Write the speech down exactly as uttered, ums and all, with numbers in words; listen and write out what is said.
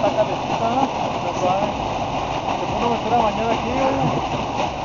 está calentita, ¿no? Está suave. Se puede meter a bañar aquí, oye.